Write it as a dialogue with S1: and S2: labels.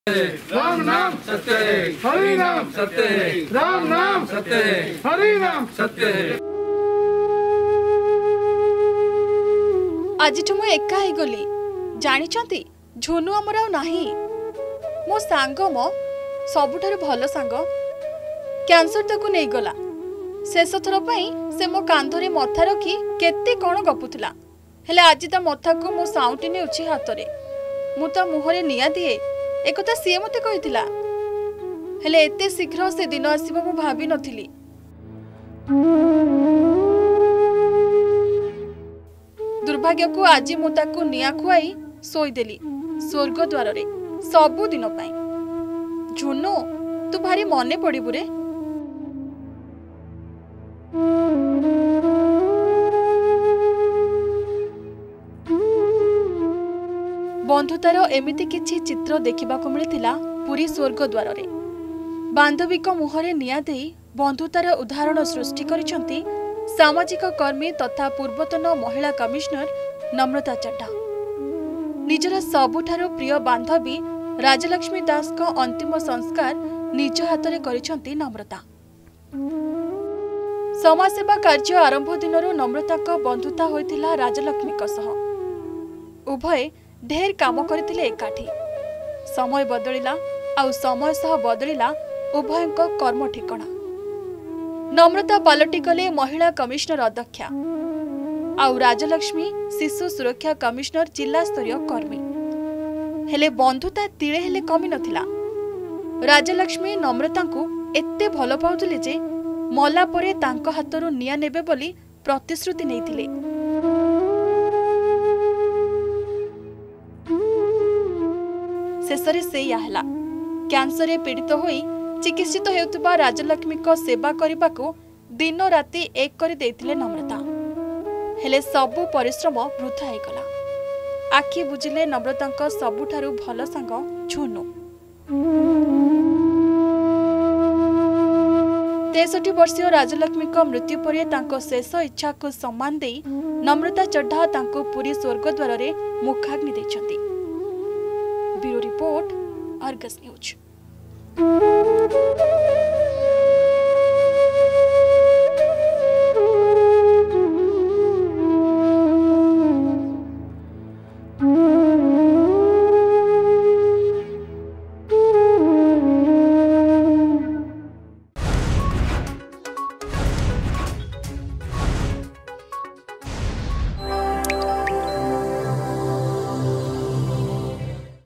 S1: राम नाम सत्य है, हरि नाम सत्य है, राम नाम सत्य है, हरि नाम सत्य है।
S2: आज मु एका ही गली जानी झुनु आमर नाही मो सांग मो सबुठारु भल सांग कैंसर तक नहीं गला। शेष थर से मो कांधरे मथा रखी केते कौन गपुला हेले आज ता मथा को मो साउटी नेउछि हातरे मु ता मुहरे निया दिए एक सी मते कहिथिला हेले एते शीघ्र से दिन आसीबो मु भाबी नथिली। दुर्भाग्य को आज मु ताकू निया खुआई सोईदेली स्वर्ग द्वार रे सबु दिन पाई। झुनु तू भारी मने पड़िबु रे। बंधुतार एमिति किछि चित्र देखिबाकु मिलिथिला पुरी स्वर्ग द्वार रे। बांधवीक मुहरे निया देई बंधुतार उदाहरण सृष्टि करिसंती सामाजिक कर्मी तथा पूर्वतन महिला कमिश्नर नम्रता चड्ढा। निजर सबुठारु प्रिय बांधवी राजलक्ष्मी दास को अंतिम संस्कार निज हाथ में करिसंती नम्रता। समाजसेवा कार्य आरंभ दिनरु नम्रता को बंधुता होइथिला राजलक्ष्मी को सह। उभय ढेर काम करथिले एकाठी। समय बदलिला आउ समय सह बदलिला उभयଙ୍କ कर्म ठिकणा। नम्रता पालटी गले महिला कमिश्नर अध्यक्षा आउ राजलक्ष्मी शिशु सुरक्षा कमिश्नर जिला स्तरीय कर्मी। हेले बंधुता तिळे हेले कमी नथिला। राजलक्ष्मी नम्रता को एत्ते भल पाउथिले जे मला परे तांको हातरु निया नेबे बोली प्रतिश्रुति नैथिले। शेषरे से याहला कैंसर पीड़ित होई चिकित्सित हेउतबा राजलक्ष्मी को सेवा करने को दिन राति एक कर देथिले नम्रता। हेले सबु परिश्रम वृथा होगला। आखि बुझिले नम्रता सबुठारु भल सांग झुनु। 63 वर्षीय राजलक्ष्मी को मृत्यु पर तांको शेष इच्छा को सम्मान देई नम्रता चड्ढा तांको पुरी स्वर्ग द्वार रे मुखाग्नि दैछंती। Bureau report Argus news.